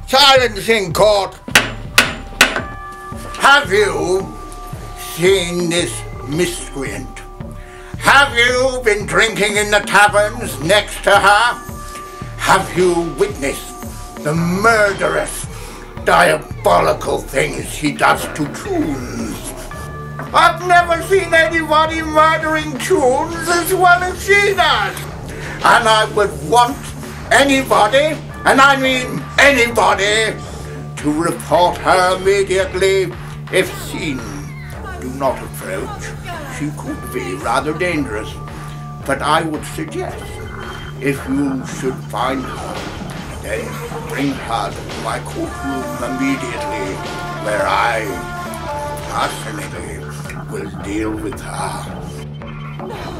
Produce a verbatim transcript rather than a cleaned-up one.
Silence in court! Have you seen this miscreant? Have you been drinking in the taverns next to her? Have you witnessed the murderous, diabolical things she does to tunes? I've never seen anybody murdering tunes as well as she does. And I would want anybody, and I mean anybody, to report her immediately if seen. Do not approach. She could be rather dangerous. But I would suggest, if you should find her, then bring her to my courtroom immediately, where I personally will deal with her.